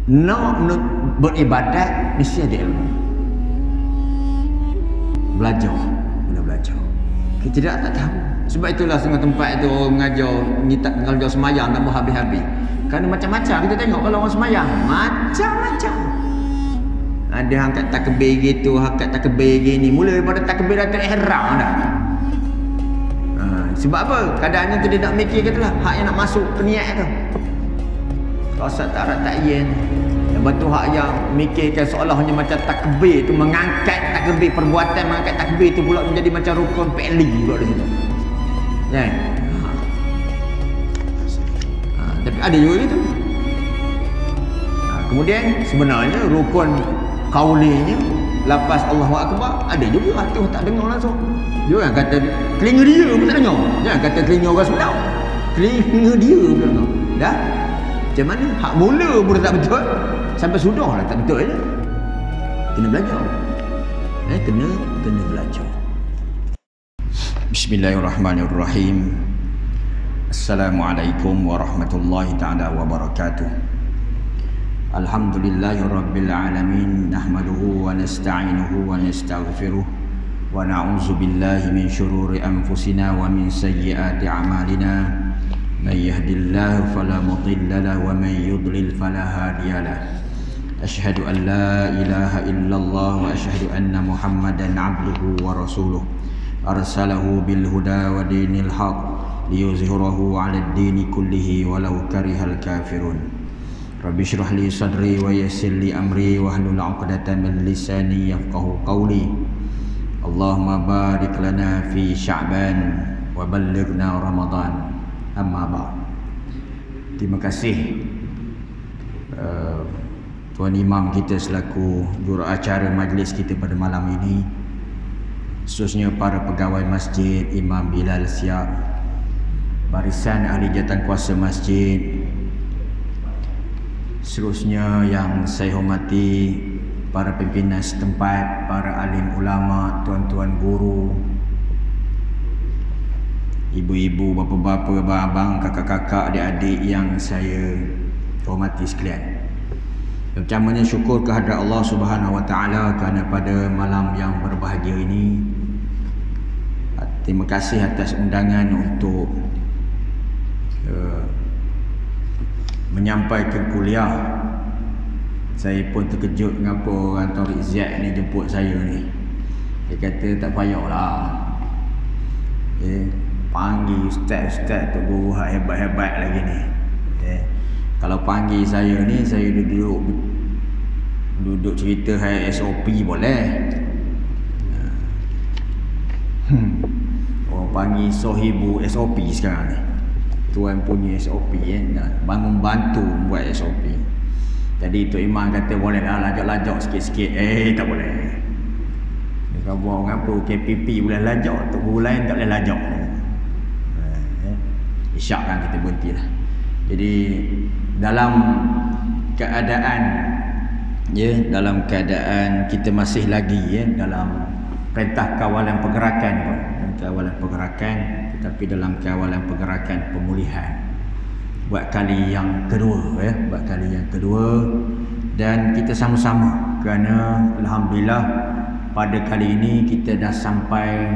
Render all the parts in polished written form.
Nak beribadat mesti ada ilmu. Belajar, kena belajar. Kita tak tahu. Sebab itulah setengah tempat itu orang mengajar mengajar semayang tak berhabis-habis. Kerana macam-macam kita tengok kalau orang semayang, macam-macam. Ada angkat takbir gitu, angkat takbir gini. Mula daripada takbir datuk ihram dah. Sebab apa? Keadaannya tu dia nak mikir katalah hak yang nak masuk ke niat tu. Rasa tak ada tak yen. Lepas tu hak yang mikirkan seolah-olahnya macam takbir tu mengangkat takbir, perbuatan mengangkat takbir tu pula menjadi macam rukun PLI pula di situ. Kan? Tapi ada juga gitu. Kemudian sebenarnya rukun kaulinya lepas Allahu Akbar ada juga hati tak dengar langsung. Dia kata telinga dia pun tak dengar. Jangan kata telinga orang sebenar. Telinga dia pun tak dengar. Dah? Macam mana? Hak mula pun tak betul. Sampai sudah lah tak betul je. Kena belajar. Kena belajar. Bismillahirrahmanirrahim. Assalamualaikum warahmatullahi ta'ala wabarakatuh. Alhamdulillahirabbil alamin, nahmaduhu wa nasta'inuhu wa nastaghfiruh wa na'udzu billahi min syururi anfusina wa min sayyiati a'malina. May yahdihillahu fala mudilla lahu wa may yudlil fala hadiya lahu. Asyhadu an la ilaha illallah wa asyhadu anna Muhammadan 'abduhu wa rasuluh. Arsalahu bil huda wa dinil haqq liyuzhirahu 'ala ad-dini kullihi walau karihal kafirun. Rabbi shrah li sadri wa yassir li amri wahlul 'uqdatam min lisani yafqahu qawli. Allahumma barik lana fi Sya'ban wa ballighna Ramadan. Amma ba'd. Terima kasih Tuan Imam kita selaku juruacara majlis kita pada malam ini, khususnya para pegawai masjid, Imam Bilal Siap, barisan ahli jawatankuasa masjid, seterusnya yang saya hormati para pimpinan setempat, para alim ulama, tuan-tuan guru, ibu-ibu, bapa-bapa, abang-abang, kakak-kakak, adik-adik yang saya hormati sekalian. Pertamanya syukur kehadrat Allah Subhanahu Wa Taala kerana pada malam yang berbahagia ini, terima kasih atas undangan untuk menyampaikan kuliah. Saya pun terkejut mengapa orang Taufiq Ziad ni jemput saya ni. Dia kata tak payahlah, panggil ustaz-ustaz tu guru hebat-hebat lagi ni. Kalau panggil saya ni, saya duduk cerita SOP boleh. Orang panggil Sohibu SOP sekarang ni. Tuan punya SOP bangun bantu buat SOP. Jadi Tok Imam kata boleh lah lajak-lajak sikit-sikit. Tak boleh. Dia kata buang apa KPP boleh lajak, untuk guru lain tak boleh lajak. Isyak kan kita berhenti lah. Jadi dalam keadaan kita masih lagi dalam perintah kawalan pergerakan tetapi dalam kawalan pergerakan pemulihan buat kali yang kedua dan kita sama-sama kerana alhamdulillah pada kali ini kita dah sampai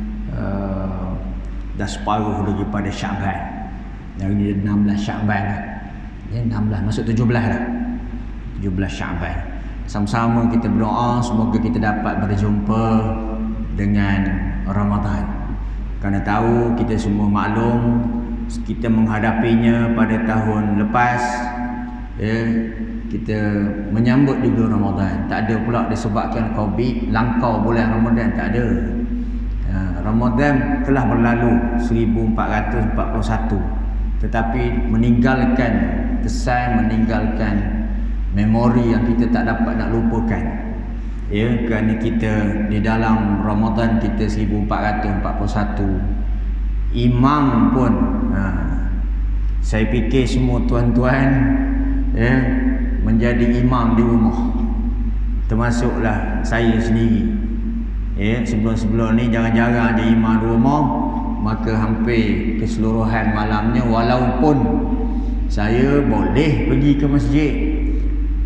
dah separuh lagi pada Sya'ban. Yang ini 16 Sya'ban lah. 16 masuk 17 lah. 17 Sya'ban. Sama-sama kita berdoa semoga kita dapat berjumpa dengan Ramadan. Kerana tahu kita semua maklum kita menghadapinya pada tahun lepas, kita menyambut juga Ramadan. Tak ada pula disebabkan Covid langkau bulan Ramadan, tak ada. Ramadan telah berlalu 1441, tetapi meninggalkan kesan, meninggalkan memori yang kita tak dapat nak lupakan. Kerana kita di dalam Ramadan kita 1441, imam pun saya fikir semua tuan-tuan menjadi imam di rumah, termasuklah saya sendiri. Sebelum-sebelum ni jarang-jarang ada imam di rumah, maka hampir keseluruhan malamnya walaupun saya boleh pergi ke masjid,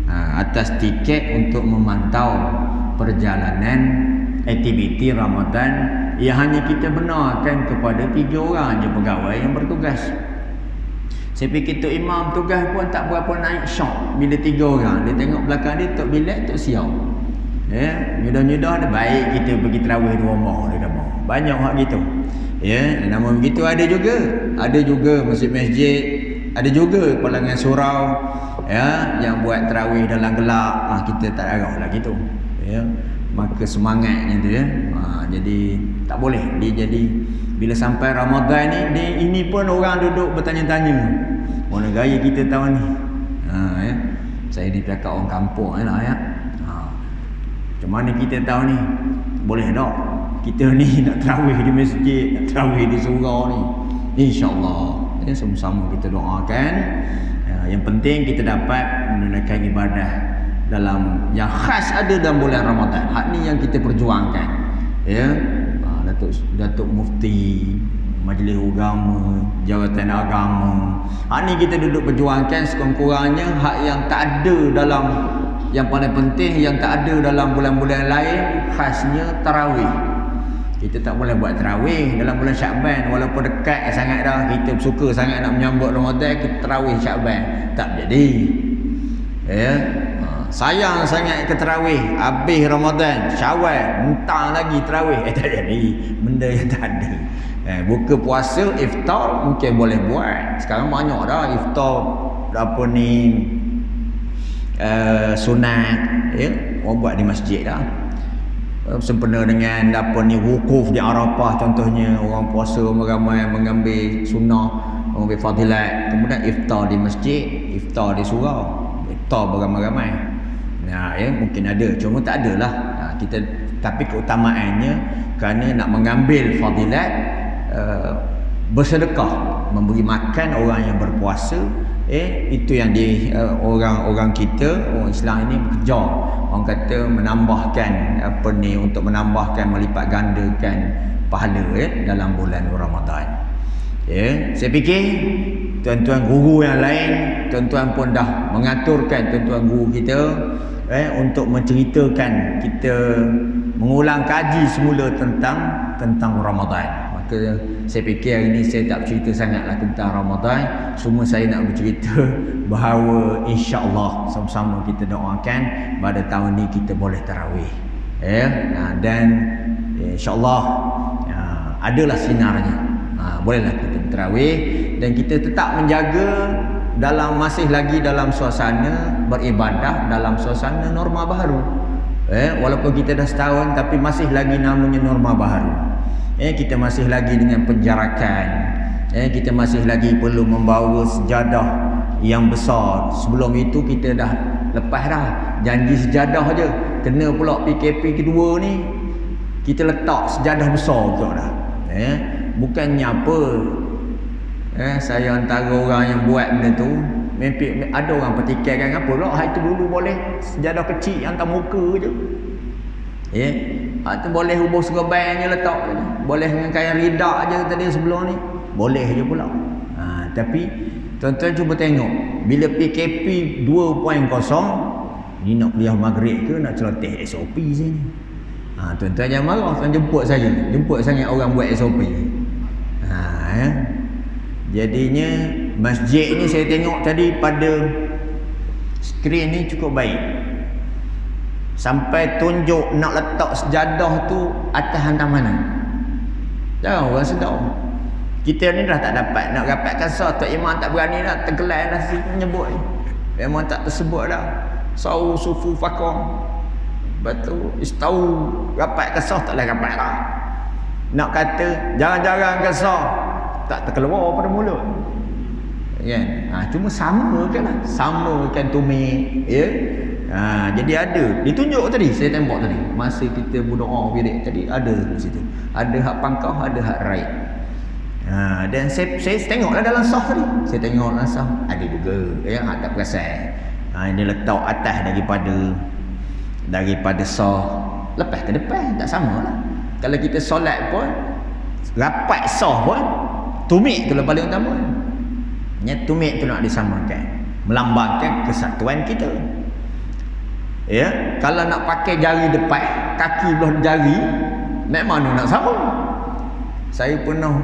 atas tiket untuk memantau perjalanan aktiviti Ramadan yang hanya kita benarkan kepada 3 orang je pegawai yang bertugas. Saya fikir Tok Imam tugas pun tak berapa naik syok bila 3 orang. Dia tengok belakang dia, Tok Bilal, Tok Siau. Ya, mudah-mudah ada baik kita pergi tarawih di rumah dia kata. Banyak hak gitu. Ya, namun begitu ada juga masjid-masjid, ada juga kalangan surau ya yang buat tarawih dalam gelap. Kita tak arahlah gitu. Ya. Maka semangatnya tu ya. Jadi tak boleh. Dia jadi bila sampai Ramadan ni ini pun orang duduk bertanya-tanya. Mana gaya kita tahun ni? Ya. Saya ni cakap orang kampung lah ya. Macam mana kita tahu ni? Boleh tak? Kita ni nak tarawih di masjid, nak tarawih di surau ni. InsyaAllah. Ya, sama-sama kita doakan. Yang penting kita dapat menunaikan ibadah dalam yang khas ada dalam bulan Ramadan. Hak ni yang kita perjuangkan. Ya. Datuk Mufti, Majlis Agama, Jawatan Agama. Hak ni kita duduk perjuangkan sekurang-kurangnya hak yang tak ada dalam, yang paling penting yang tak ada dalam bulan-bulan lain, khasnya tarawih. Kita tak boleh buat tarawih dalam bulan Syakban walaupun dekat sangat dah. Kita suka sangat nak menyambut Ramadan, kita tarawih Syakban. Tak jadi. Ya. Sayang sangat ke tarawih habis Ramadan, Syawal, mentang lagi tarawih. Tak jadi. Benda yang tak ada. Buka puasa, iftar mungkin boleh buat. Sekarang banyak dah iftar apa ni sunat ya, orang buat di masjid dah. Sempena dengan apa ni wukuf di Arafah contohnya, orang puasa ramai mengambil sunnah, mengambil fadilat, kemudian iftar di masjid, iftar di surau, iftar beramai-ramai. Nah, ya mungkin ada, cuma tak adalah. Kita tapi keutamaannya kerana nak mengambil fadilat bersedekah, memberi makan orang yang berpuasa. Itu yang orang kita, orang Islam ini bekerja. Orang kata menambahkan apa ni, untuk menambahkan, melipat gandakan pahala dalam bulan Ramadan. Saya fikir tuan-tuan guru yang lain, tuan-tuan pun dah mengaturkan tuan-tuan guru kita untuk menceritakan kita mengulang kaji semula tentang Ramadan. Maka saya fikir hari ini saya tak bercerita sangatlah tentang Ramadan. Semua saya nak bercerita bahawa insya-Allah sama-sama kita doakan pada tahun ni kita boleh tarawih. Dan insya-Allah adalah sinarnya. Bolehlah kita tarawih dan kita tetap menjaga masih lagi dalam suasana beribadah, dalam suasana norma baharu. Walaupun kita dah setahun tapi masih lagi namanya norma baharu. Kita masih lagi dengan penjarakan. Kita masih lagi perlu membawa sejadah yang besar. Sebelum itu kita dah lepas dah janji sejadah je. Kena pula PKP kedua ni, kita letak sejadah besar pula dah. Bukannya apa, saya antara orang yang buat benda tu, ada orang pertikaikan apa pula, itu dulu boleh sejadah kecil yang hantar muka je. Tu boleh hubung serban je letak je. Boleh dengan kain ridak je tadi sebelum ni. Boleh je pula. Tapi tuan-tuan cuba tengok, bila PKP 2.0 ni nak kuliah maghrib ke nak celoteh SOP sini. Tuan-tuan jangan marah, tuan jemput saja. Jemput sangat orang buat SOP. Jadinya masjid ni saya tengok tadi pada skrin ni cukup baik. Sampai tunjuk nak letak sejadah tu atas hantar mana. Jangan orang sedar. Kita ni dah tak dapat nak rapatkan sah. Tok Imam tak berani dah, tergelar dah menyebut ni. Memang tak tersebut dah. Sau sufu fakam. Batu istau rapatkan sah tak boleh rapat dah. Nak kata jarang-jarang ke sah tak terkeluar pada mulut. Cuma samakan lah. Samakan tumit. Jadi ada ditunjuk tadi, saya tembak tadi masa kita berdoa bilik tadi, ada di situ, ada hak pangkah, ada hak raib. Dan saya tengoklah dalam sah tadi, saya tengok dalam sah ada juga yang hak tak perasan. Dia letak atas daripada sah lepas ke depan, tak samalah. Kalau kita solat pun rapat sah pun tumit tu lah paling utama. Tumit tu nak disamakan, melambangkan kesatuan kita. Ya, kalau nak pakai jari depan, kaki belah jari, memang mana nak sambung. Saya pernah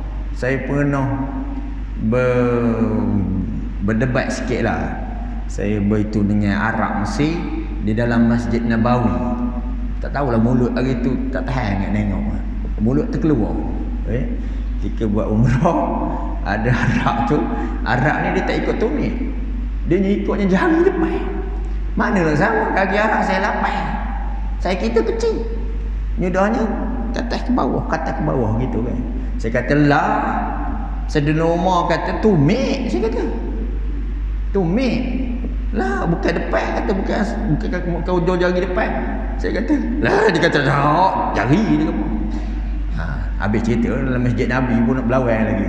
berdebat sikit lah. Saya beritahu dengan Arab Mesir di dalam Masjid Nabawi. Tak tahulah mulut hari tu tak tahan nak tengok. Mulut terkeluar. Ketika buat umrah, ada Arab tu. Arab ni dia tak ikut tumit. Dia ikutnya jari depan. Mana nak sama? Kaki Arab saya lapan. Saya kita kecil. Nyudahnya katas ke bawah gitu kan. Saya kata lah, sedena umar kata tumit. Saya kata tumit lah, bukan depan. Kata bukan ujung jari depan. Saya kata lah, dia kata tak, jari dia kata. Habis cerita dalam Masjid Nabi pun nak berlawan lagi.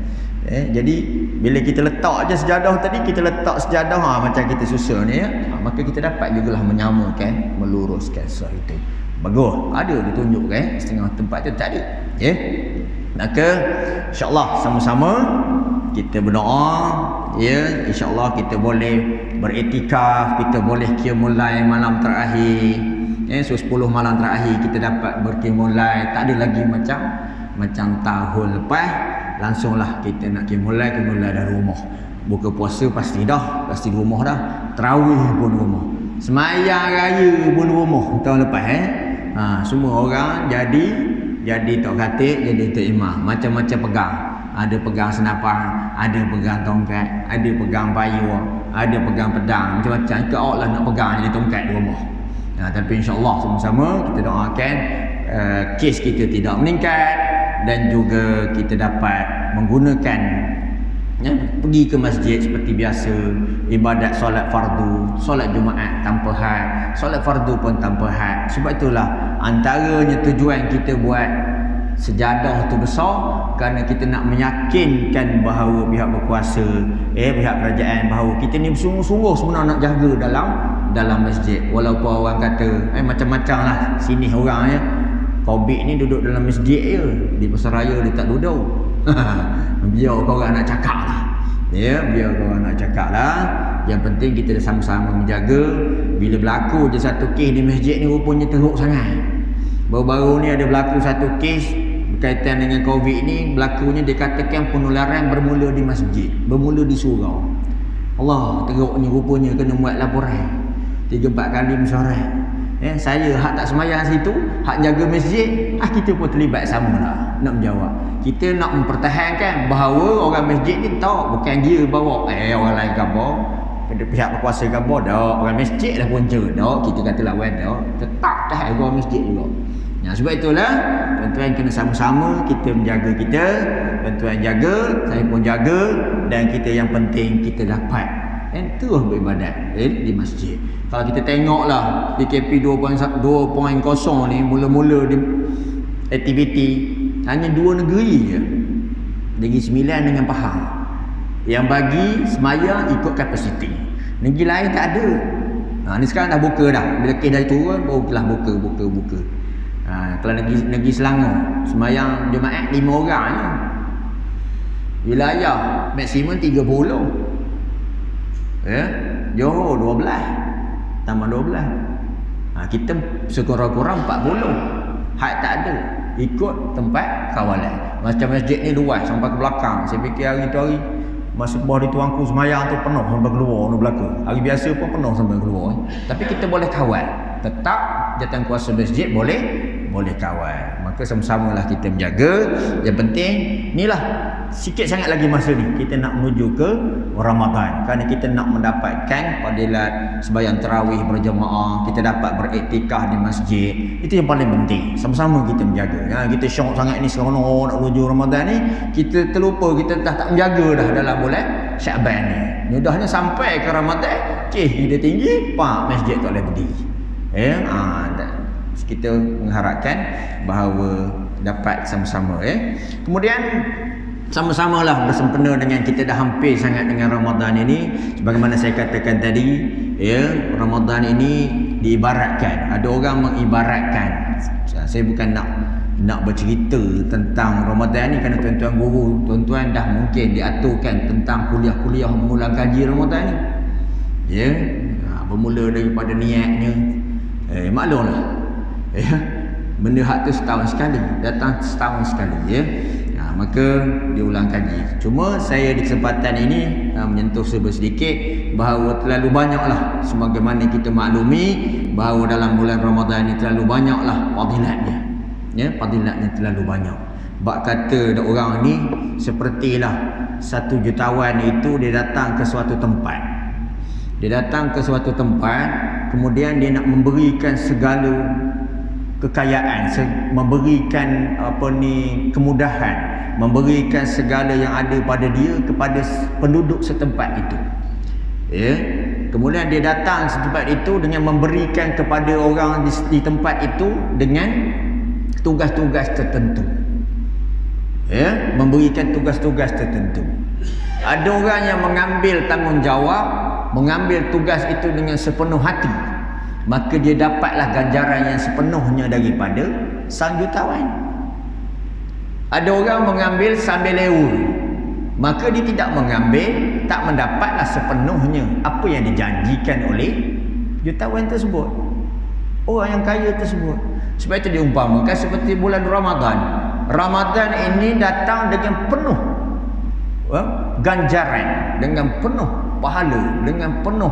Jadi bila kita letak je sejadah tadi, kita letak sejadah macam kita susun ni, maka kita dapat jugalah menyamakan, meluruskan sah itu. Bagus. Ada ditunjukkan setengah tempat tu tak ada. Maka insya-Allah sama-sama kita berdoa, insya-Allah kita boleh beriktikaf, kita boleh qiyamul malam terakhir. 10 malam terakhir kita dapat berqiyamul, tak ada lagi macam tahun lepas. Langsunglah kita nak qiyamul dah rumah. Buka puasa pasti rumah dah. Tarawih pun rumah. Semayang raya pun rumah tahun lepas. Semua orang jadi tok khatib, jadi tok imam, macam-macam pegang. Ada pegang senapan, ada pegang tongkat, ada pegang payung, ada pegang pedang, macam-macam. Kau lah nak pegang jadi tongkat di rumah. Tapi insya-Allah sama-sama kita doakan kes kita tidak meningkat, dan juga kita dapat menggunakan pergi ke masjid seperti biasa, ibadat solat fardu, solat Jumaat tanpa had, solat fardu pun tanpa had. Sebab itulah antaranya tujuan kita buat sejadah tu besar, kerana kita nak meyakinkan bahawa pihak berkuasa, pihak kerajaan, bahawa kita ni bersungguh-sungguh sebenarnya nak jaga dalam masjid. Walaupun orang kata macam-macam lah sini orang Covid ni duduk dalam masjid je, di Pasaraya dia tak duduk. Biar korang nak cakap lah. Biar korang nak cakap lah. Yang penting kita sama-sama menjaga. Bila berlaku je satu kes di masjid ni, rupanya teruk sangat. Baru-baru ni ada berlaku satu kes berkaitan dengan Covid ni. Berlakunya dikatakan penularan bermula di masjid, bermula di surau. Allah, teruknya rupanya kena buat laporan 3-4 kali mesyuarat. Saya hak tak semayang situ, hak jaga masjid, kita pun terlibat sama lah nak menjawab. Kita nak mempertahankan bahawa orang masjid ni tahu, bukan dia bawa orang lain khabar, pihak berkuasa khabar dah, orang masjid dah punca dah, kita kata lawan dah, tetap dah orang masjid juga. Sebab itulah tuan-tuan kena sama-sama kita menjaga kita, tuan-tuan jaga, saya pun jaga, dan kita yang penting kita dapat terus beribadat di masjid. Kalau kita tengoklah PKP 2.0 ni mula-mula di aktiviti hanya 2 negeri je, Negeri Sembilan dengan Pahang, yang bagi semayang ikut kapasiti. Negeri lain tak ada. Ni sekarang dah buka dah. Bila kes dah turun barulah buka. Kalau negeri Selangor semayang Jumaat 5 orang je. Wilayah maksimum 30. Johor 12 tambah 12. Kita sekurang-kurang 40. Hak tak ada, ikut tempat kawalan. Macam masjid ni luas sampai ke belakang. Saya fikir hari tu hari masa bawah di tuanku semayang tu penuh sampai keluar di belakang. Hari biasa pun penuh sampai keluar. Tapi kita boleh kawal. Tetap jawatan kuasa masjid boleh kawal. Maka sama-samalah kita menjaga. Yang penting inilah, sikit sangat lagi masa ni kita nak menuju ke Ramadan, kerana kita nak mendapatkan fadilat sembahyang tarawih berjemaah, kita dapat beriktikaf di masjid. Itu yang paling penting. Sama-sama kita menjaga. Kita syok sangat ni seronok nak menuju Ramadan ni, kita terlupa kita dah tak menjaga dah dalam bulan Syaban ni. Mudahnya sampai ke Ramadan, kita tinggi, masjid tak boleh berdiri. Kita mengharapkan bahawa dapat sama-sama. Kemudian sama-samalah bersempena dengan kita dah hampir sangat dengan Ramadan ini. Sebagaimana saya katakan tadi, Ramadan ini diibaratkan, ada orang mengibaratkan. Saya bukan nak bercerita tentang Ramadan ni, kerana tuan-tuan guru, tuan-tuan dah mungkin diaturkan tentang kuliah-kuliah mengulang kaji Ramadan ni. Bermula daripada niatnya. Maklumlah. Benda hak tu setahun sekali, datang setahun sekali, ya. Maka diulang kaji. Cuma saya di kesempatan ini menyentuh sedikit bahawa terlalu banyaklah, sebagaimana kita maklumi bahawa dalam bulan Ramadan ini terlalu banyaklah fadilatnya. Ya, fadilatnya terlalu banyak. Bak kata orang ni sepertilah satu jutawan itu dia datang ke suatu tempat. Dia datang ke suatu tempat, kemudian dia nak memberikan segala kekayaan, memberikan kemudahan, memberikan segala yang ada pada dia kepada penduduk setempat itu. Ya. Kemudian dia datang setempat itu dengan memberikan kepada orang di tempat itu dengan tugas-tugas tertentu. Ya, memberikan tugas-tugas tertentu. Ada orang yang mengambil tanggungjawab, mengambil tugas itu dengan sepenuh hati, maka dia dapatlah ganjaran yang sepenuhnya daripada sang jutawan. Ada orang mengambil sambil lewur, maka dia tidak mengambil, tak mendapatlah sepenuhnya apa yang dijanjikan oleh jutawan tersebut, orang yang kaya tersebut. Sebab itu diumpamakan seperti bulan Ramadan. Ramadan ini datang dengan penuh ganjaran, dengan penuh pahala, dengan penuh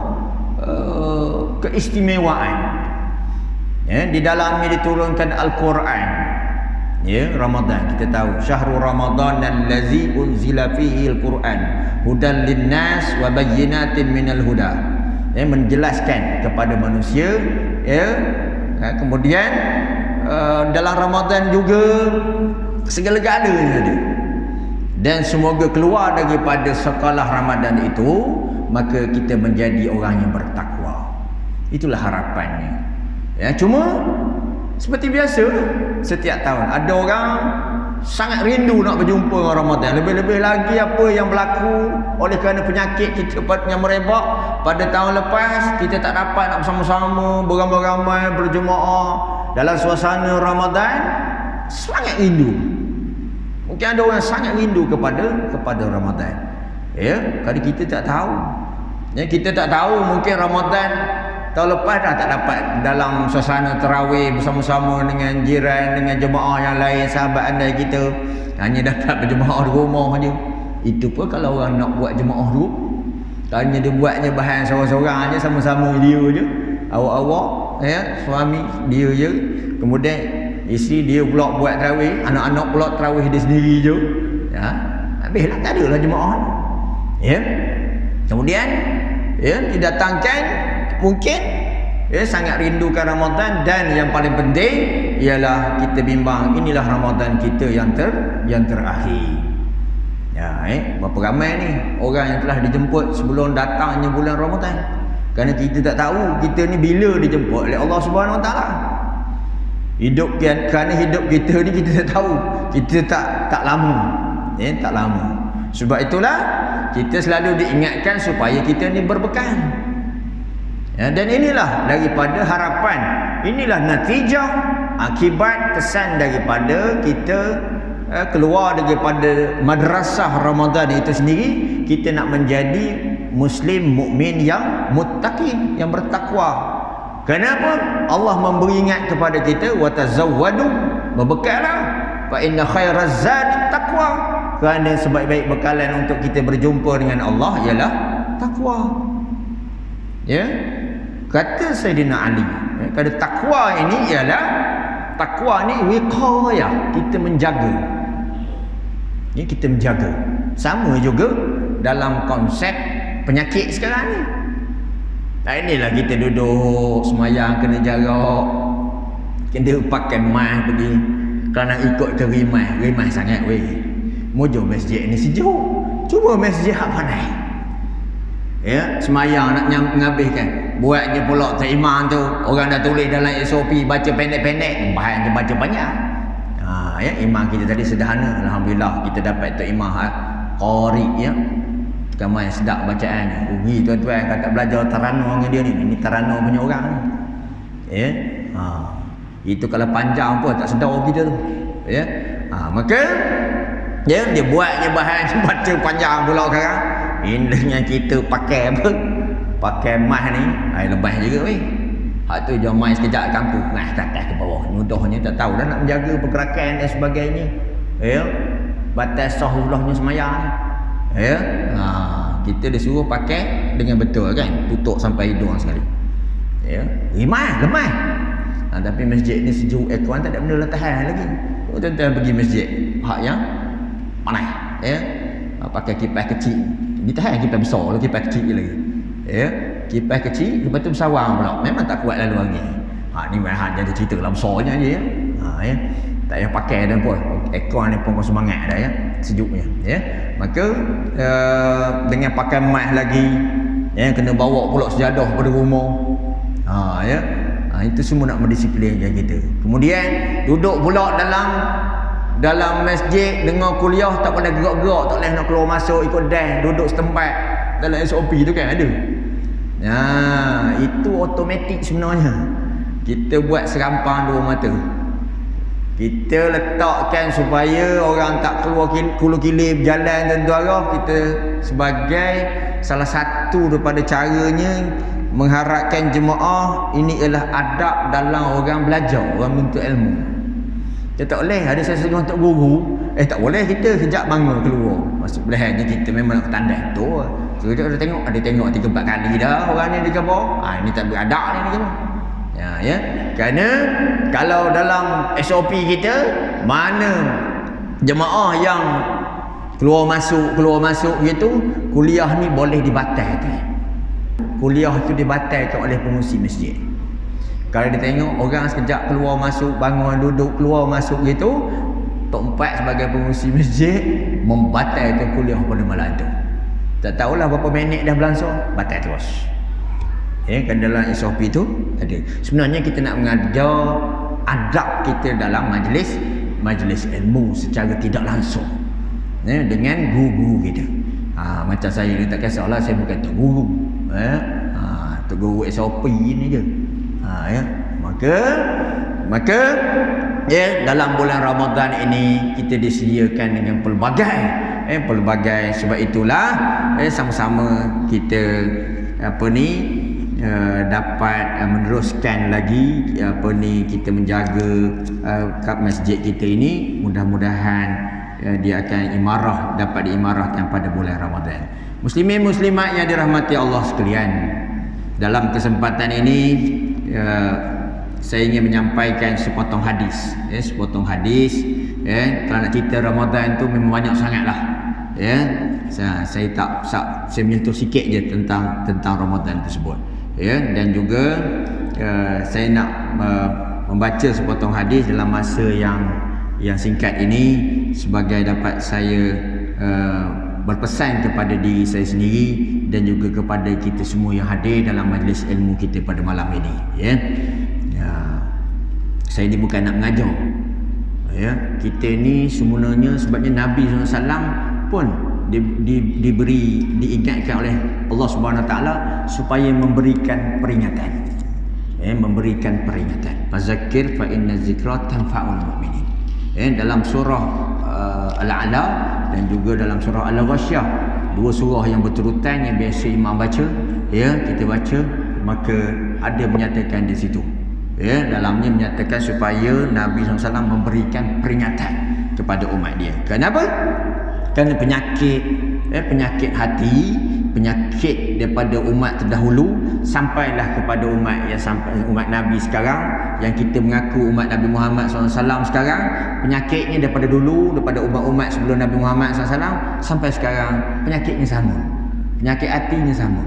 keistimewaan. Ya, di dalamnya diturunkan Al-Quran. Ya, Ramadan kita tahu syahrul Ramadan allazi unzila fihi al-Quran hudan linnas wa bayyinatin minal huda. Ya, menjelaskan kepada manusia, ya. Kemudian dalam Ramadan juga segala-galanya ada. Dan semoga keluar daripada sekolah Ramadan itu, maka kita menjadi orang yang bertakwa. Itulah harapannya. Ya, cuma seperti biasa setiap tahun ada orang sangat rindu nak berjumpa dengan Ramadan. Lebih-lebih lagi apa yang berlaku oleh kerana penyakit kita yang merebak pada tahun lepas, kita tak dapat nak bersama-sama beramai-ramai berjemaah dalam suasana Ramadan. Sangat rindu. Mungkin ada orang sangat rindu kepada Ramadan. Ya, kalau kita tak tahu. Ya, kita tak tahu, mungkin Ramadan tahun lepas dah tak dapat dalam suasana tarawih bersama-sama dengan jiran, dengan jemaah yang lain, sahabat anda kita. Hanya dapat berjemaah di rumah saja. Itu pun kalau orang nak buat jemaah dulu, hanya dia buatnya bahan seorang-seorang aja, sama-sama dia je. Awak-awak, ya, suami dia je. Kemudian isteri dia pula buat tarawih, anak-anak pula tarawih dia sendiri je. Ya, habislah, tak adalah jemaah. Ya. Kemudian ya, didatangkan mungkin ya, sangat rindukan Ramadan, dan yang paling penting ialah kita bimbang inilah Ramadan kita yang terakhir. Ya, berapa ramai ni orang yang telah dijemput sebelum datangnya bulan Ramadan. Kerana kita tak tahu kita ni bila dijemput oleh Allah Subhanahu Wa Taala. Kerana hidup kita ni kita tak tahu. Kita tak lama. Ya, tak lama. Sebab itulah kita selalu diingatkan supaya kita ni berbekal. Ya, dan inilah daripada harapan, inilah natijah akibat kesan daripada kita keluar daripada madrasah Ramadan itu sendiri. Kita nak menjadi muslim mukmin yang muttaqi, yang bertakwa. Kenapa? Allah memberi ingat kepada kita, wa tazawwadu, berbekallah, fa inna khairaz zadi taqwa. Kerana sebaik-baik bekalan untuk kita berjumpa dengan Allah ialah takwa. Ya, kata Sayyidina Ali, kata takwa ini ialah, takwa ni wiqayah, kita menjaga. Ini kita menjaga. Sama juga dalam konsep penyakit sekarang ni. Nah, inilah kita duduk semayang kena jarak, kena pakai mask pergi, kerana ikut ke rimah sangat weh. Mojo masjid ni sejuk, cuma masjid hak pandai. Ya, semayang nak menghabiskan, buatnya pula imam tu, orang dah tulis dalam SOP baca pendek-pendek, bahan dia baca banyak. Ya, imam kita tadi sederhana, alhamdulillah kita dapat tu imam qari, ya. Kamai sedap bacaan. Rugi tuan-tuan kata belajar Taranum dengan dia ni. Ini Taranum punya orang ni. Ya. Itu kalau panjang pun tak sedar kita tu. Ya. Maka ya, dia buatnya bahan baca panjang pula sekarang. Indahnya kita pakai apa? pakai mah ni, lebah juga weh. Hak tu dia mai sekejap kampung ke atas ke bawah. Contohnya tak tahu dah nak menjaga pergerakan dan sebagainya. Ya. Batas sahulahnya semayang. Ya. Kita disuruh pakai dengan betul kan, tutup sampai hidung sekali. Ya. Lemah. Tapi masjid ni sejuk, aircon tak ada benda tahan lagi. Tuan-tuan pergi masjid hak yang panas. Ya. Pakai kipas kecil. Ditahan kipas besar, kipas kecil lagi. Ya. Kipas kecil, lepas tu bersawang pula. Memang tak kuat lalu angin. Ni bahan jadi cerita lah besarnya je ya. Ya. Tak payah pakai dah pun. Aircon ni pun semangat dah ya. Sejuknya ya. Maka dengan pakai mic lagi ya, kena bawa pula sejadah pada rumah. Ya. Itu semua nak mendisiplinkan kita. Kemudian duduk pula dalam masjid dengar kuliah, tak boleh gerak-gerak, tak boleh nak keluar masuk ikut dan duduk setempat dalam SOP tu kan ada. Itu automatik sebenarnya. Kita buat serampang dua mata. Kita letakkan supaya orang tak keluar kulu-kili berjalan dan tuara. Kita sebagai salah satu daripada caranya mengharapkan jemaah ini ialah adab dalam orang belajar, orang menuntut ilmu. Kita tak boleh ada sesuatu untuk guru, tak boleh kita kejap bangun keluar. Maksud belahannya kita memang nak tandas tu. Kita ada tengok 3-4 kali dah orang ni dikabur. Ini tak beradab ni kan. Ya. Kerana kalau dalam SOP kita mana jemaah yang keluar masuk gitu, kuliah ni boleh dibatalkan. Kuliah itu dibatalkan oleh pengurusi masjid. Kalau dia tengok orang sekejap keluar masuk, bangun duduk keluar masuk gitu, Tok 4 sebagai pengurusi masjid membatalkan kuliah pada malam tu. Tak tahulah berapa minit dah berlangsung, batal terus. Kan dalam SOP tu ada. Sebenarnya kita nak mengajar adab kita dalam majlis ilmu secara tidak langsung. Dengan guru kita. Macam saya ni tak kisahlah, saya bukan tok guru. Tok guru SOP ni je. Maka dalam bulan Ramadan ini kita disediakan dengan pelbagai sebab itulah sama-sama kita dapat meneruskan lagi kita menjaga kat masjid kita ini. Mudah-mudahan dia akan dapat diimarahkan pada bulan Ramadan. Muslimin muslimat yang dirahmati Allah sekalian, dalam kesempatan ini saya ingin menyampaikan sepotong hadis. Kalau nak cerita Ramadan tu memang banyak sangatlah. Saya menyentuh sikit je tentang Ramadan tersebut. Dan juga saya nak membaca sepotong hadis dalam masa yang singkat ini sebagai dapat saya berpesan kepada diri saya sendiri dan juga kepada kita semua yang hadir dalam majlis ilmu kita pada malam ini. Saya ni bukan nak mengajar. Kita ni sebenarnya sebabnya Nabi SAW pun diingatkan oleh Allah Subhanahu Wa Taala supaya memberikan peringatan. Fazakir fa inna zikra tanfa'ul mu'minin. Dalam surah Al-A'la dan juga dalam surah Al-Ghasyiyah, dua surah yang berterutan yang biasa imam baca, kita baca, maka ada menyatakan di situ. Dalamnya menyatakan supaya Nabi SAW memberikan peringatan kepada umat dia. Kenapa? Kerana penyakit hati, penyakit daripada umat terdahulu sampailah kepada umat Nabi sekarang, yang kita mengaku umat Nabi Muhammad SAW sekarang. Penyakitnya daripada dulu, daripada umat-umat sebelum Nabi Muhammad SAW sampai sekarang, penyakitnya sama, penyakit hatinya sama.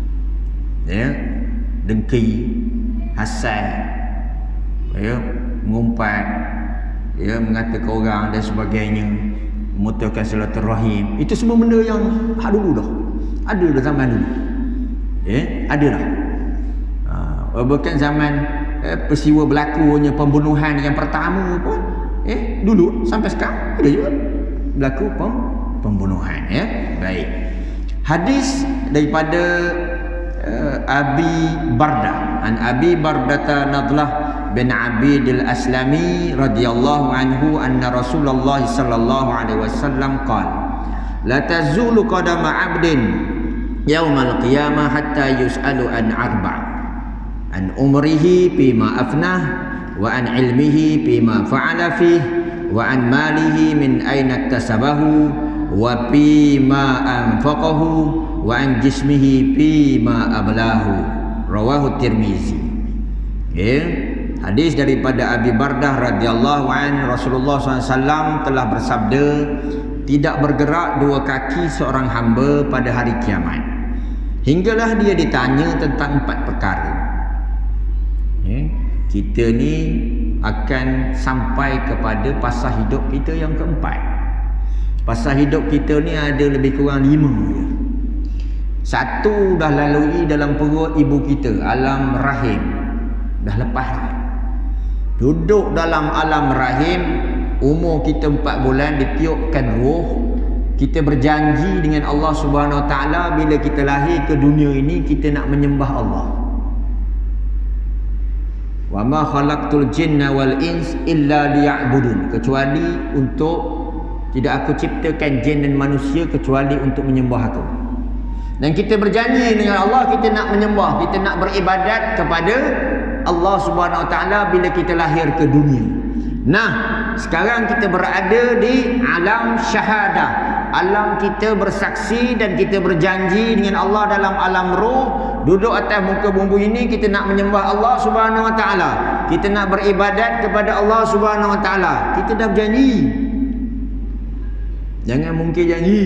Dengki, hasad, mengumpat, mengatakan orang dan sebagainya, memutuskan silaturahim. Itu semua benda yang dulu dah ada dah zaman dulu. Ada dah. Bukan zaman peristiwa berlakunya pembunuhan yang pertama pun, dulu sampai sekarang ada juga berlaku pembunuhan. Baik. Hadis daripada Abi Bardah, an Abi Bardata Nadlah bin Abid al-Aslami radhiyallahu anhu anna Rasulullah sallallahu alaihi wasallam qala la tazulu qadama 'abdin yaumal qiyamah hatta yus'alu an arba' an umrihi bima afnah wa an ilmihi bima fa'ala fih wa an malihi min aina iktasabahu wa bima anfaqahu wa an jismihi bima ablahu. Rawahu Tirmizi. Hadis daripada Abi Bardah radhiyallahu an, Rasulullah SAW telah bersabda, tidak bergerak dua kaki seorang hamba pada hari kiamat hinggalah dia ditanya tentang 4 perkara. Kita ni akan sampai kepada fasa hidup kita yang keempat. Fasa hidup kita ni ada lebih kurang 5. 1 dah lalui dalam perut ibu kita, alam rahim, dah lepas. Duduk dalam alam rahim, umur kita 4 bulan, ditiupkan roh. Kita berjanji dengan Allah Subhanahu Wa Taala bila kita lahir ke dunia ini kita nak menyembah Allah. Wa ma khalaqtul jinna wal ins illa liya'budun, kecuali untuk, tidak aku ciptakan jin dan manusia kecuali untuk menyembah aku. Dan kita berjanji dengan Allah kita nak menyembah, kita nak beribadat kepada Allah Subhanahu Wa Taala bila kita lahir ke dunia. Nah, sekarang kita berada di alam syahadah, alam kita bersaksi dan kita berjanji dengan Allah dalam alam roh. Duduk atas muka bumi ini kita nak menyembah Allah Subhanahu Wa Taala, kita nak beribadat kepada Allah Subhanahu Wa Taala. Kita dah berjanji. Jangan mungkin janji.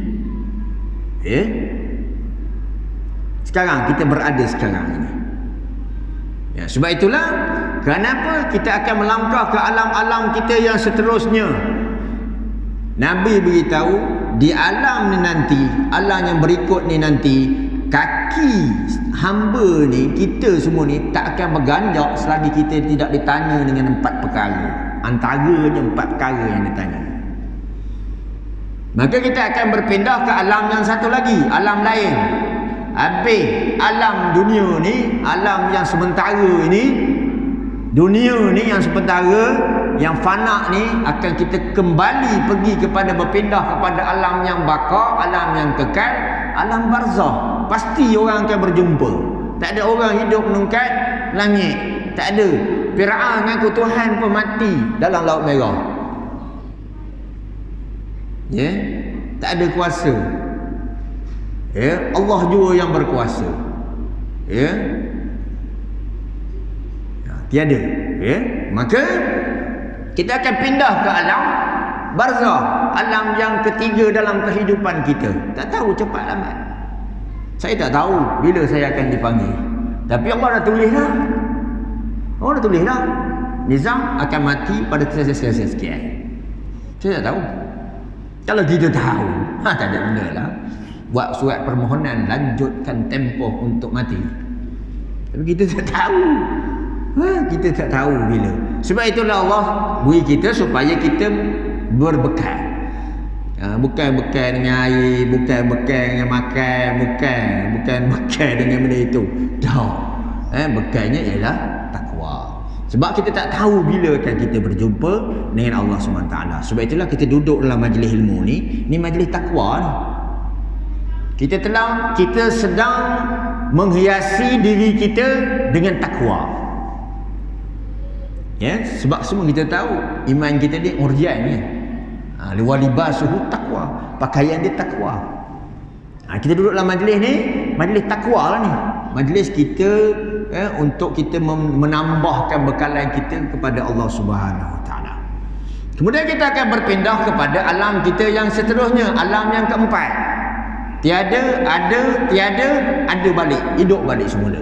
Sekarang kita berada sekarang ini. Ya, sebab itulah kenapa kita akan melangkah ke alam-alam kita yang seterusnya. Nabi beritahu di alam ni nanti, alam yang berikut ni nanti, kaki hamba ni, kita semua ni tak akan berganjak selagi kita tidak ditanya dengan 4 perkara. Antaranya 4 perkara yang ditanya. Maka kita akan berpindah ke alam yang satu lagi, alam lain. Habis alam dunia ni, alam yang sementara ini, dunia ni yang sementara, yang fana ni, akan kita kembali pergi kepada, berpindah kepada alam yang baqa, alam yang kekal, alam barzah. Pasti orang akan berjumpa. Tak ada orang hidup menungkat langit. Tak ada. Fir'aun mengaku Tuhan pun mati dalam Laut Merah. Tak ada kuasa. Allah jua yang berkuasa. Tiada. Maka kita akan pindah ke alam barzah, alam yang ketiga dalam kehidupan kita. Tak tahu cepat lambat. Saya tak tahu bila saya akan dipanggil. Tapi Allah dah tulis dah. Allah dah tulis dah. Nizam akan mati pada sekian. Saya tak tahu. Kalau kita tahu, tak ada benda lah. Buat surat permohonan, lanjutkan tempoh untuk mati. Tapi kita tak tahu. Kita tak tahu bila. Sebab itulah Allah beri kita supaya kita berbekal. Bukan bekal dengan air, bukan bekal dengan makan, bukan bekal dengan benda itu. Bekalnya ialah takwa. Sebab kita tak tahu bila akan kita berjumpa dengan Allah SWT. Sebab itulah kita duduk dalam majlis ilmu ni majlis takwa ni. Kita sedang menghiasi diri kita dengan takwa. Sebab semua kita tahu iman kita ni urjan ni. Walibasuhu takwa, pakaian dia takwa. Kita duduk dalam majlis ni, majlis takwa lah ni. Majlis kita untuk kita menambahkan bekalan kita kepada Allah Subhanahu Wa Taala. Kemudian kita akan berpindah kepada alam kita yang seterusnya, alam yang keempat. Tiada, ada balik, hidup balik semula.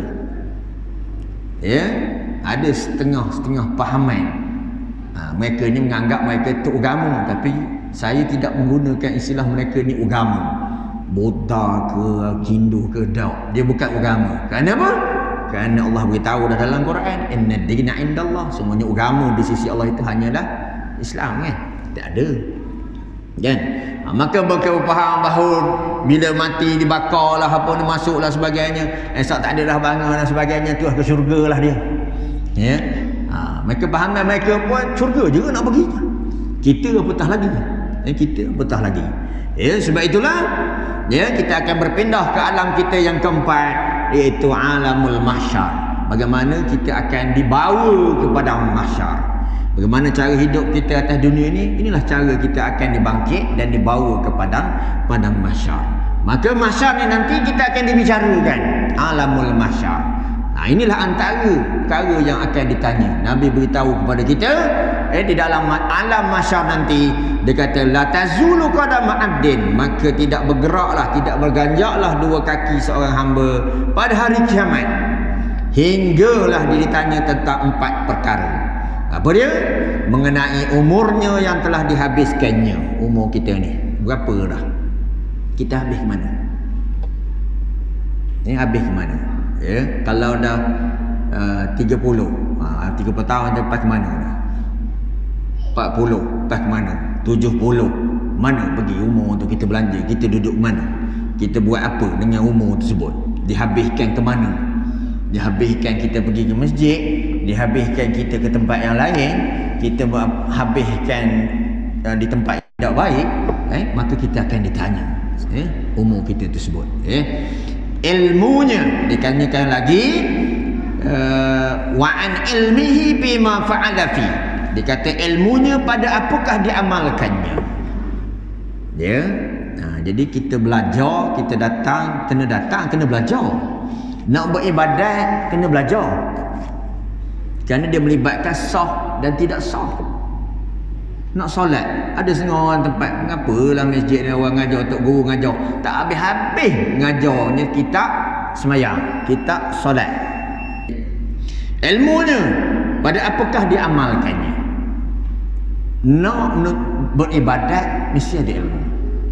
Ada setengah pahaman. Mereka ni menganggap mereka itu agama, tapi saya tidak menggunakan istilah mereka ni agama. Buddha ke Hindu ke Daud, dia bukan agama. Kenapa? Kerana Allah beritahu dah dalam Quran, inna dina indallah, semuanya agama di sisi Allah itu hanyalah Islam, kan? Tak ada. Kan? Maka mereka faham bahawa bila mati dibakar lah, apa ni, masuk lah sebagainya, esok tak ada dah bangun dan sebagainya, tu ke syurga lah dia. Mereka faham, mereka pun syurga juga nak pergi. Kita apatah lagi. Sebab itulah Ya, kita akan berpindah ke alam kita yang keempat, iaitu alamul mahsyar. Bagaimana kita akan dibawa ke padang mahsyar. Bagaimana cara hidup kita atas dunia ini, inilah cara kita akan dibangkit dan dibawa ke padang mahsyar. Maka mahsyar ni nanti kita akan dibicarakan, alamul mahsyar. Nah, inilah antara perkara yang akan ditanya. Nabi beritahu kepada kita, di dalam alam mahsyar nanti, dia kata la tazulu qadama 'abdin, maka tidak bergeraklah, tidak berganjaklah dua kaki seorang hamba pada hari kiamat hinggalah dia ditanya tentang 4 perkara. Apa dia? Mengenai umurnya yang telah dihabiskannya. Umur kita ni berapa dah? Kita habis ke mana? Ini habis ke mana? Ya, kalau dah 30 tahun lepas ke mana dah? 40 lepas ke mana? 70 mana pergi umur untuk kita belanja? Kita duduk mana? Kita buat apa dengan umur tersebut? Dihabiskan ke mana? Dihabiskan kita pergi ke masjid, dihabiskan kita ke tempat yang lain, kita habiskan di tempat yang tidak baik, maka kita akan ditanya umur kita tersebut. Ilmunya ditanyakan lagi, wa an ilmihi bima fa'ala fi. Dia kata ilmunya pada apakah diamalkannya. Ya. Jadi kita belajar, kita datang, kena belajar. Nak beribadat kena belajar. Kerana dia melibatkan sah dan tidak sah. Nak solat, ada setengah orang tempat, ngapalah masjid ni orang ngajar, tok guru ngajar, tak habis-habis ngajarnya kitab semayang, kitab solat. Ilmunya pada apakah diamalkannya. Nak beribadat mesti ada ilmu.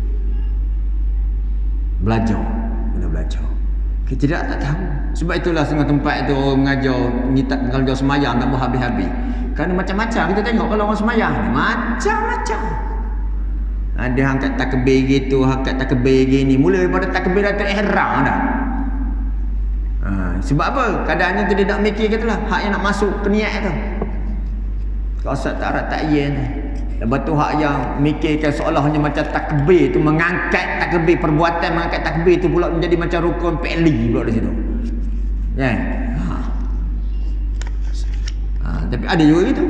Belajar, kena belajar. Kita tak tahu. Sebab itulah setengah tempat itu orang mengajar kalau semayang tak mau habis-habis. Kerana macam-macam kita tengok kalau orang semayang ni, macam-macam. Ada angkat takbir gitu, angkat takbir gini. Mula daripada takbir Datul Ihram dah. Sebab apa? Kadang-kadang tu dia nak mikir katalah hak yang nak masuk ke niat tu. Kalau Ustaz tak harap tak iya ni. Lepas tu hak yang mikirkan seolah-olah macam takbir tu, mengangkat takbir, perbuatan mengangkat takbir tu pula menjadi macam rukun fi'li pula di situ. Kan? Tapi ada juga gitu.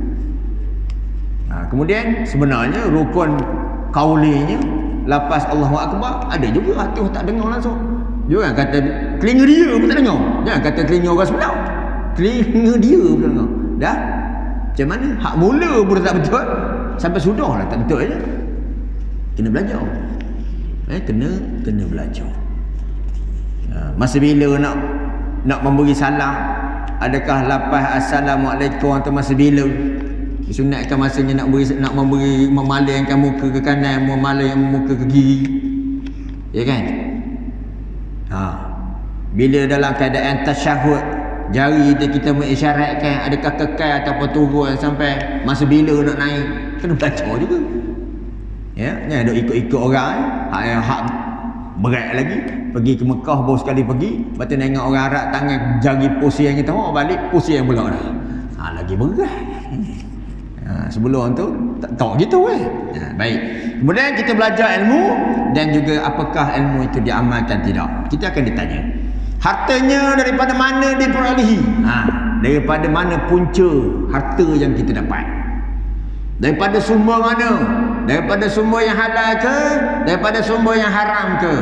Kemudian sebenarnya rukun kaulinya, lafaz Allahu Akbar, ada juga hati tak dengar langsung. Jangan kata telinga dia pun tak dengar. Jangan kata telinga orang sebelah. Telinga dia pun tak dengar. Dah? Macam mana? Hak mula pun tak betul. Sampai sudah lah tak betul aja. Kena belajar. Kena belajar. Masa bila nak memberi salam, adakah lafaz assalamualaikum atau masa bila? Disunatkan masanya nak memberi, memalingkan muka ke kanan, memalingkan muka ke kiri. Ya kan? Bila dalam keadaan tasyahud, jari kita mengisyaratkan adakah kekal ataupun turun sampai masa bila nak naik, kena belajar juga. Ya, jangan duk ikut-ikut orang hak berat lagi. Pergi ke Mekah baru sekali pergi, lepas tu tengok orang Arab tangan jari pusing kita, balik pusing pula dah. Lagi berat. Sebelum tu tak tahu gitu baik. Kemudian kita belajar ilmu dan juga apakah ilmu itu diamalkan tidak. Kita akan ditanya. Hartanya daripada mana diperolehi? Daripada mana punca harta yang kita dapat? Daripada sumber mana? Daripada sumber yang halal ke? Daripada sumber yang haram ke?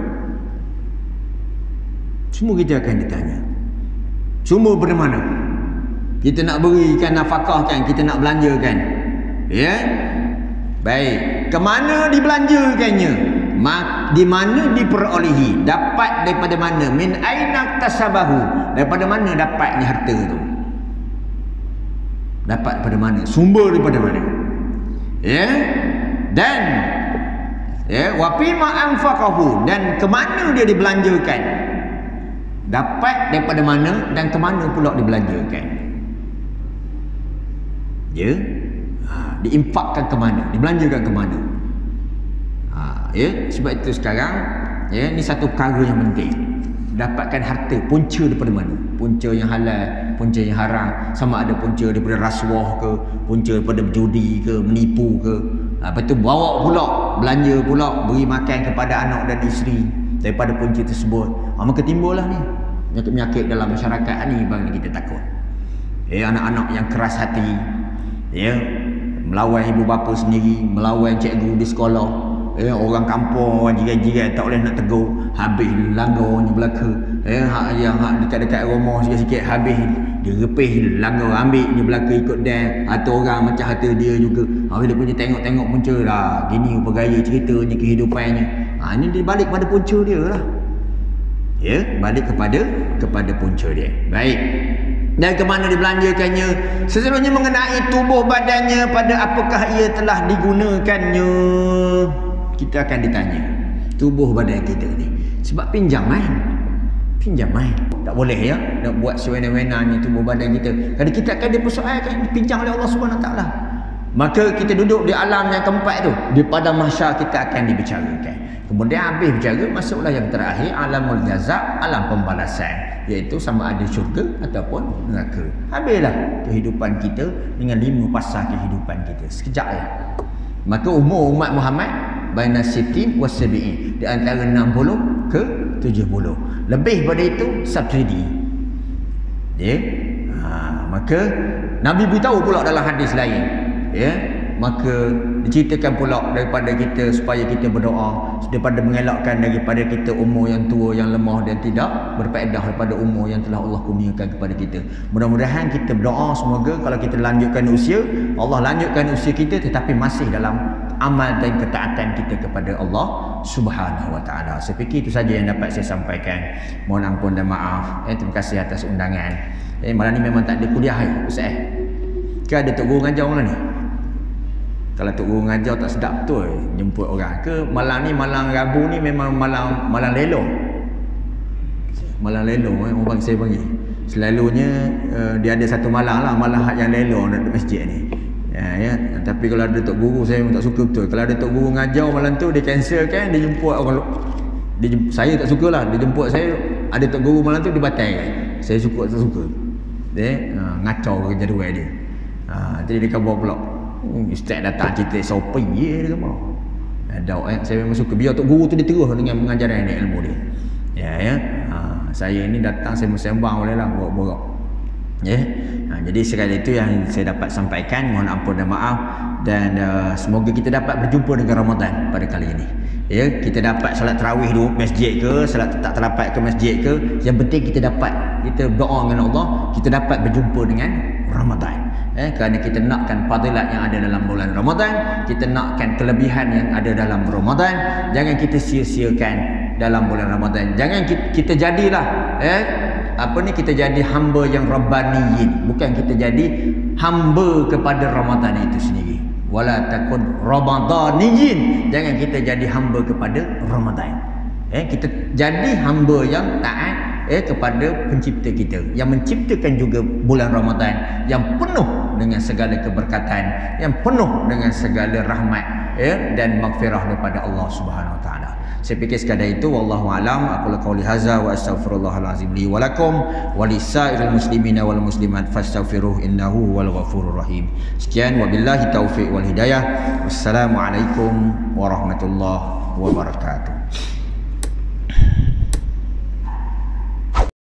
Semua kita akan ditanya. Sumber dari mana? Kita nak berikan nafkah kan, kita nak belanjakan. Ya? Baik. Ke mana dibelanjakannya? Di mana diperolehi? Dapat daripada mana? Min aina tasabahu? Daripada mana dapatnya harta tu? Dapat daripada mana? Sumber daripada mana? Ya? Dan wa fima anfaqahu, dan ke mana dia dibelanjakan? Dapat daripada mana dan ke mana pula dibelanjakan? Ya? Diinfakkan ke mana? Dibelanjakan ke mana? Ya, sebab itu sekarang ni satu perkara yang penting. Dapatkan harta, punca daripada mana? Punca yang halal, punca yang haram, sama ada punca daripada rasuah ke, punca daripada berjudi ke, menipu ke. Lepas tu bawa pula belanja pula, beri makan kepada anak dan isteri daripada punca tersebut, maka timbullah ni penyakit-penyakit dalam masyarakat ni bang kita takut. Anak-anak yang keras hati, melawan ibu bapa sendiri, melawan cikgu di sekolah, orang kampung, orang jiran-jiran tak boleh nak tegur, habis langgarnya belaka. Yang dekat-dekat rumah sikit-sikit habis dia repih langgar, ambil dia belaka ikut dan atau orang macam hati dia juga. Bila dia tengok-tengok punca lah, gini bergaya ceritanya kehidupannya. Ini dia balik pada punca dia lah. Balik kepada punca dia. Baik. Dan ke mana dibelanjakannya? Sesungguhnya mengenai tubuh badannya, pada apakah ia telah digunakannya. Kita akan ditanya tubuh badan kita ni. Sebab pinjaman. Tak boleh nak buat sewena-wena ni tubuh badan kita. Kalau kita akan dipersoalkan, dipinjam oleh Allah Subhanahu Taala. Maka kita duduk di alam yang keempat tu, di padang mahsyar kita akan dibicarakan. Kemudian habis bicara, masuklah yang terakhir, alamul jazaa, alam pembalasan, iaitu sama ada syurga ataupun neraka. Habislah kehidupan kita dengan 5 fasa kehidupan kita. Sekejap ya. Maka umur umat Muhammad baina sittin wa sab'in, di antara 60 ke 70. Lebih pada itu subsidi. Maka Nabi beritahu pula dalam hadis lain, maka diceritakan pula daripada kita supaya kita berdoa daripada mengelakkan daripada kita umur yang tua yang lemah dan tidak berfaedah daripada umur yang telah Allah kurniakan kepada kita. Mudah-mudahan kita berdoa semoga kalau kita lanjutkan usia, Allah lanjutkan usia kita tetapi masih dalam amal dan ketaatan kita kepada Allah Subhanahu wa taala. Saya fikir itu saja yang dapat saya sampaikan. Mohon ampun dan maaf. Terima kasih atas undangan. Malam ni memang tak ada kuliah Ustaz. Ke ada tok guru ngajar malam ni? Kalau tok guru ngajar tak sedap betul jemput orang. Ke malam ni, malam Rabu ni memang malam lelong. Malam lelong orang saya panggil. Selalunya dia ada satu malam lah, malam yang lelong dekat masjid ni. Tapi kalau ada tok guru saya memang tak suka betul. Kalau ada tok guru ngajar malam tu dia cancel kan, dia jemput orang. Saya tak sukalah, dia jemput saya, ada tok guru malam tu dia batalkan. Saya suka tak suka. Ngacau jadual dia. Jadi dia khabar pula. Ustaz datang cerita sopi dia khabar. Saya memang suka biar tok guru tu dia terus dengan mengajaran dia, ilmu dia. Saya ni datang saya sembang boleh lah borak-borak. Jadi sekali itu yang saya dapat sampaikan. Mohon ampun dan maaf. Dan semoga kita dapat berjumpa dengan Ramadan pada kali ini. Kita dapat salat tarawih di masjid ke, salat tak terdapat ke masjid ke, yang penting kita dapat, kita berdoa dengan Allah, kita dapat berjumpa dengan Ramadan. Kerana kita nakkan fadilat yang ada dalam bulan Ramadan, kita nakkan kelebihan yang ada dalam Ramadan. Jangan kita sia-siakan dalam bulan Ramadan. Jangan kita jadilah kita jadi hamba yang rabbaniyin, bukan kita jadi hamba kepada Ramadan itu sendiri. Wala takun ramadaniyin, jangan kita jadi hamba kepada Ramadan. Kita jadi hamba yang taat kepada pencipta kita, yang menciptakan juga bulan Ramadan yang penuh dengan segala keberkatan, yang penuh dengan segala rahmat dan maghfirah daripada Allah Subhanahu wa taala. Saya fikir sekadar itu. Wallahu alam. Aku qauli hadza wa astaghfirullahal azim li wa lakum wa lisairil muslimina wal muslimat fastaghfiruh innahu huwal ghafurur rahim. Sekian, wabillahi taufiq wal hidayah. Wassalamualaikum warahmatullahi wabarakatuh.